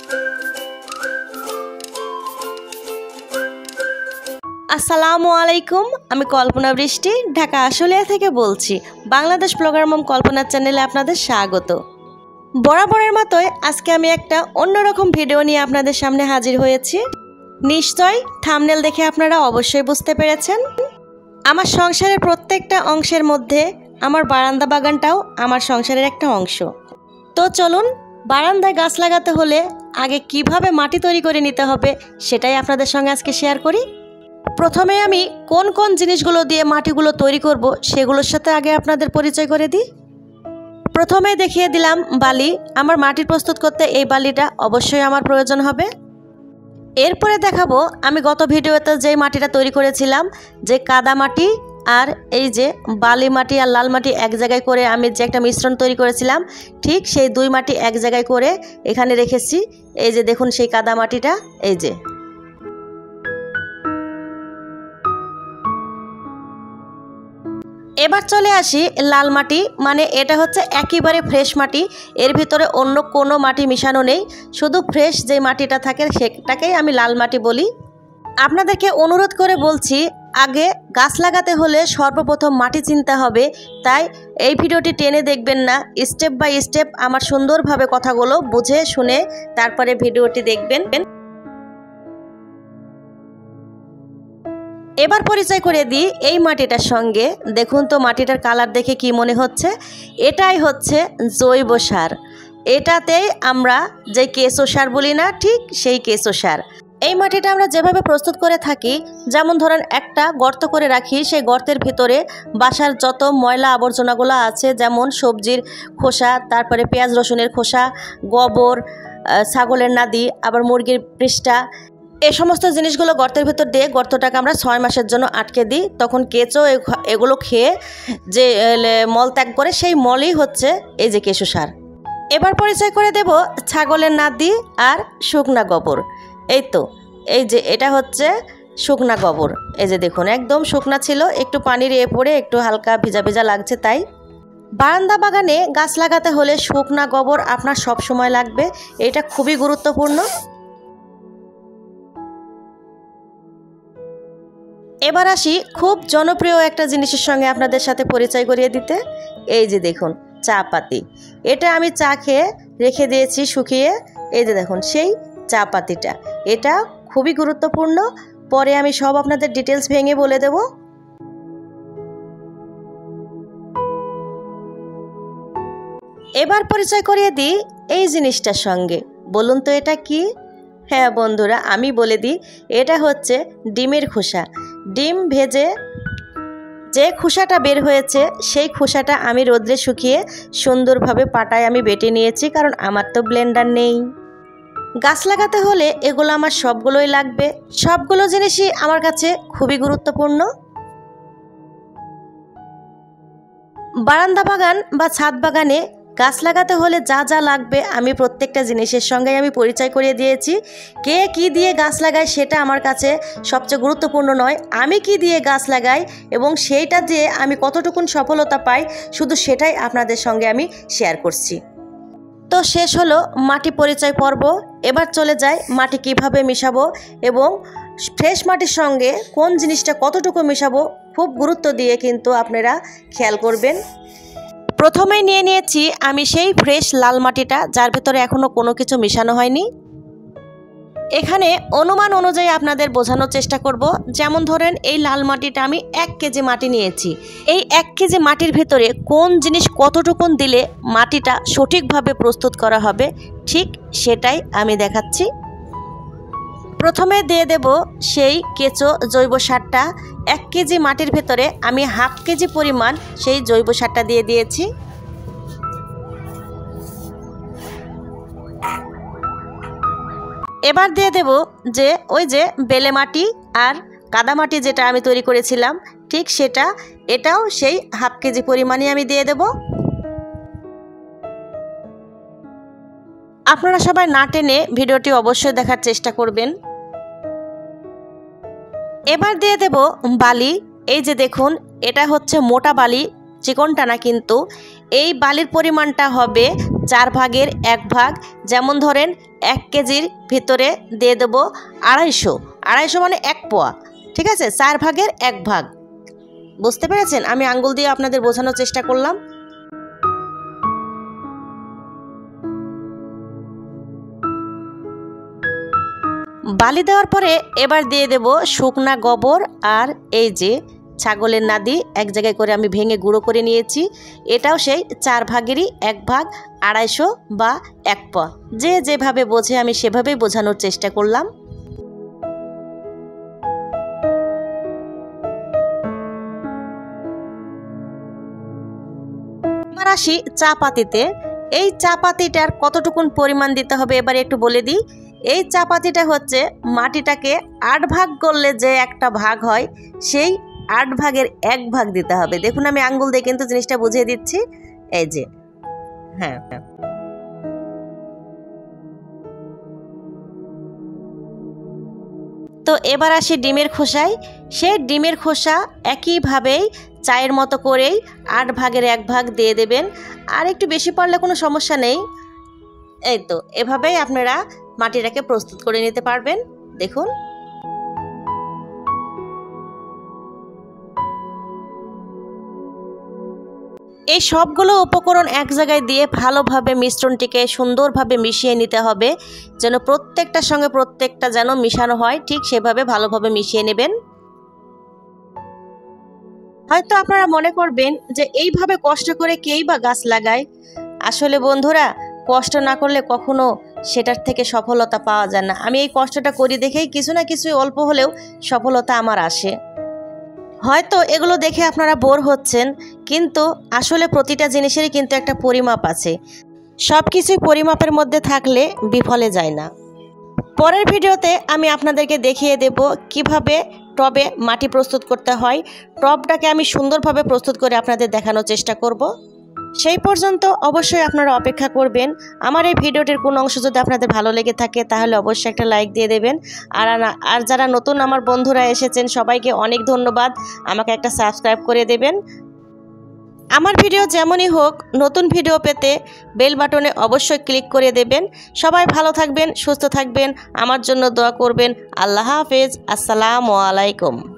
আসসালামু আলাইকুম, আমি কল্পনা বৃষ্টি ঢাকা আশুলিয়া থেকে বলছি। বাংলাদেশ ব্লগার মম কল্পনার চ্যানেলে আপনাদের স্বাগত। বরাবরের মতোই আজকে আমি একটা অন্যরকম ভিডিও নিয়ে আপনাদের সামনে হাজির হয়েছি। নিশ্চয়ই থাম্বনেল দেখে আপনারা অবশ্যই বুঝতে পেরেছেন, আমার সংসারের প্রত্যেকটা অংশের মধ্যে আমার বারান্দা বাগানটাও আমার সংসারের একটা অংশ। তো চলুন, বারান্দায় গাছ লাগাতে হলে আগে কিভাবে মাটি তৈরি করে নিতে হবে সেটাই আপনাদের সঙ্গে আজকে শেয়ার করি। প্রথমে আমি কোন কোন জিনিসগুলো দিয়ে মাটিগুলো তৈরি করব সেগুলোর সাথে আগে আপনাদের পরিচয় করে দিই। প্রথমে দেখিয়ে দিলাম বালি। আমার মাটি প্রস্তুত করতে এই বালিটা অবশ্যই আমার প্রয়োজন হবে। এরপরে দেখাবো আমি গত ভিডিওতে যেই মাটিটা তৈরি করেছিলাম, যে কাদা মাটি আর এই যে বালি মাটি আর লাল মাটি এক জায়গায় করে আমি যে একটা মিশ্রণ তৈরি করেছিলাম, ঠিক সেই দুই মাটি এক জায়গায় করে এখানে রেখেছি। এই যে দেখুন সেই কাদা মাটিটা, এই যে। এবার চলে আসি লাল মাটি, মানে এটা হচ্ছে একেবারে ফ্রেশ মাটি, এর ভিতরে অন্য কোনো মাটি মিশানো নেই, শুধু ফ্রেশ যে মাটিটা থাকে সেটাকেই আমি লাল মাটি বলি। আপনাদেরকে অনুরোধ করে বলছি, আগে গাছ লাগাতে হলে সর্বপ্রথম মাটি চিনতে হবে, তাই এই ভিডিওটি টেনে দেখবেন না, স্টেপ বাই স্টেপ আমার সুন্দরভাবে কথাগুলো বুঝে শুনে তারপরে ভিডিওটি দেখবেন। এবার পরিচয় করে দিই এই মাটিটার সঙ্গে। দেখুন তো মাটিটার কালার দেখে কি মনে হচ্ছে? এটাই হচ্ছে জৈব সার। এটাতেই আমরা যে কেঁচো সার বলি না, ঠিক সেই কেঁচো সার। এই মাটিটা আমরা যেভাবে প্রস্তুত করে থাকি, যেমন ধরেন একটা গর্ত করে রাখি, সেই গর্তের ভিতরে বাসার যত ময়লা আবর্জনাগুলো আছে, যেমন সবজির খোসা, তারপরে পেঁয়াজ রসুনের খোসা, গোবর, ছাগলের নাদি, আবার মুরগির পৃষ্ঠা, এই সমস্ত জিনিসগুলো গর্তের ভিতর দিয়ে গর্তটাকে আমরা 6 মাসের জন্য আটকে দিই। তখন কেঁচো এগুলো খেয়ে যে মল ত্যাগ করে, সেই মলই হচ্ছে এই যে কেঁচো সার। এবার পরিচয় করে দেব ছাগলের নাদি আর শুকনা গোবর। এই তো, এই যে এটা হচ্ছে শুকনা গোবর। এই যে দেখুন একদম শুকনা ছিল, একটু পানির পড়ে একটু হালকা ভিজা ভিজা লাগছে। তাই বারান্দা বাগানে গাছ লাগাতে হলে শুকনা গোবর আপনার সব সময় লাগবে, এটা খুবই গুরুত্বপূর্ণ। এবার আসি খুব জনপ্রিয় একটা জিনিসের সঙ্গে আপনাদের সাথে পরিচয় করিয়ে দিতে। এই যে দেখুন চা পাতি, এটা আমি চা খেয়ে রেখে দিয়েছি শুকিয়ে। এই যে দেখুন সেই চা পাতিটা, এটা খুবই গুরুত্বপূর্ণ। পরে আমি সব আপনাদের ডিটেলস ভেঙে বলে দেব। এবার পরিচয় করিয়ে দিই এই জিনিসটার সঙ্গে। বলুন তো এটা কি? হ্যাঁ বন্ধুরা, আমি বলে দিই, এটা হচ্ছে ডিমের খোসা। ডিম ভেজে যে খোসাটা বের হয়েছে, সেই খোসাটা আমি রোদ্রে শুকিয়ে সুন্দরভাবে পাটায় আমি বেটে নিয়েছি, কারণ আমার তো ব্লেন্ডার নেই। গাছ লাগাতে হলে এগুলো আমার সবগুলোই লাগবে, সবগুলো জিনিসই আমার কাছে খুবই গুরুত্বপূর্ণ। বারান্দা বাগান বা ছাদ বাগানে গাছ লাগাতে হলে যা যা লাগবে আমি প্রত্যেকটা জিনিসের সঙ্গে আমি পরিচয় করিয়ে দিয়েছি। কে কি দিয়ে গাছ লাগায় সেটা আমার কাছে সবচেয়ে গুরুত্বপূর্ণ নয়, আমি কি দিয়ে গাছ লাগাই এবং সেইটা দিয়ে আমি কতটুকুন সফলতা পাই, শুধু সেটাই আপনাদের সঙ্গে আমি শেয়ার করছি। তো শেষ হলো মাটি পরিচয় পর্ব। এবার চলে যায় মাটি কিভাবে মিশাবো এবং ফ্রেশ মাটির সঙ্গে কোন জিনিসটা কতটুকু মিশাবো, খুব গুরুত্ব দিয়ে কিন্তু আপনারা খেয়াল করবেন। প্রথমেই নিয়ে নিয়েছি আমি সেই ফ্রেশ লাল মাটিটা, যার ভিতরে এখনও কোনো কিছু মিশানো হয়নি। এখানে অনুমান অনুযায়ী আপনাদের বোঝানোর চেষ্টা করব। যেমন ধরেন এই লাল মাটিটা আমি 1 কেজি মাটি নিয়েছি। এই 1 কেজি মাটির ভিতরে কোন জিনিস কতটুকুন দিলে মাটিটা সঠিকভাবে প্রস্তুত করা হবে, ঠিক সেটাই আমি দেখাচ্ছি। প্রথমে দিয়ে দেব সেই কেঁচো জৈব সারটা। 1 কেজি মাটির ভেতরে আমি 1/2 কেজি পরিমাণ সেই জৈব সারটা দিয়ে দিয়েছি। এবার দিয়ে দেব যে ওই যে বেলে মাটি আর কাদা মাটি যেটা আমি তৈরি করেছিলাম, ঠিক সেটা, এটাও সেই 1/2 কেজি পরিমাণই আমি দিয়ে দেব। আপনারা সবাই না টেনে ভিডিওটি অবশ্যই দেখার চেষ্টা করবেন। এবার দিয়ে দেব বালি। এই যে দেখুন এটা হচ্ছে মোটা বালি, চিকনটা না, কিন্তু এই বালির পরিমাণটা হবে 4 ভাগের 1 ভাগ। যেমন ধরেন 1 কেজির ভিতরে দিয়ে দেব 250 মানে 1 পোয়া, ঠিক আছে, 4 ভাগের 1 ভাগ। বুঝতে পেরেছেন? আমি আঙ্গুল দিয়ে আপনাদের বোঝানোর চেষ্টা করলাম। বালি দেওয়ার পরে এবার দিয়ে দেব শুকনা গোবর, আর এই যে ছাগলের নাদি এক জায়গায় করে আমি ভেঙে গুঁড়ো করে নিয়েছি, এটাও সেই 4 ভাগেরই 1 ভাগ, 250 বা 1 পোয়া, যে যেভাবে বোঝে আমি সেভাবেই বোঝানোর চেষ্টা করলাম। এবার আসি চা পাতিতে। এই চা পাতিটার কতটুকুন পরিমাণ দিতে হবে এবারে একটু বলে দিই। এই চা পাতিটা হচ্ছে মাটিটাকে 8 ভাগ করলে যে একটা ভাগ হয়, সেই 8 ভাগের 1 ভাগ দিতে হবে। দেখুন আমি আঙ্গুল দিয়ে কিন্তু জিনিসটা বুঝিয়ে দিচ্ছি। এই যে, হ্যাঁ। তো এবার আসি ডিমের খোসায়। সেই ডিমের খোসা একইভাবেই চায়ের মতো করেই 8 ভাগের 1 ভাগ দিয়ে দেবেন। আর একটু বেশি পড়লে কোনো সমস্যা নেই। এই তো এভাবেই আপনারা মাটিটাকে প্রস্তুত করে নিতে পারবেন। দেখুন এই সবগুলো উপকরণ এক জায়গায় দিয়ে ভালোভাবে মিশ্রণটিকে সুন্দরভাবে মিশিয়ে নিতে হবে, যেন প্রত্যেকটার সঙ্গে প্রত্যেকটা যেন মিশানো হয়, ঠিক সেভাবে ভালোভাবে মিশিয়ে নেবেন। হয়তো আপনারা মনে করবেন যে এইভাবে কষ্ট করে কেই বা গাছ লাগায়। আসলে বন্ধুরা, কষ্ট না করলে কখনো সেটার থেকে সফলতা পাওয়া যায় না। আমি এই কষ্টটা করি দেখেই কিছু না কিছু অল্প হলেও সফলতা আমার আসে। হয়তো এগুলো দেখে আপনারা বোর হচ্ছেন, কিন্তু আসলে প্রতিটা জিনিসেরই কিন্তু একটা পরিমাপ আছে। সব কিছুই পরিমাপের মধ্যে থাকলে বিফলে যায় না। পরের ভিডিওতে আমি আপনাদেরকে দেখিয়ে দেব কিভাবে টবে মাটি প্রস্তুত করতে হয়। টবটাকে আমি সুন্দরভাবে প্রস্তুত করে আপনাদের দেখানোর চেষ্টা করব। সেই পর্যন্ত অবশ্যই আপনারা অপেক্ষা করবেন। আমার এই ভিডিওটির কোনো অংশ যদি আপনাদের ভালো লেগে থাকে তাহলে অবশ্যই একটা লাইক দিয়ে দেবেন। আর যারা নতুন আমার বন্ধুরা এসেছেন সবাইকে অনেক ধন্যবাদ। আমাকে একটা সাবস্ক্রাইব করে দেবেন। আমার ভিডিও যেমনই হোক, নতুন ভিডিও পেতে বেল বাটনে অবশ্যই ক্লিক করে দেবেন। সবাই ভালো থাকবেন, সুস্থ থাকবেন, আমার জন্য দোয়া করবেন। আল্লাহ হাফেজ। আসসালামু আলাইকুম।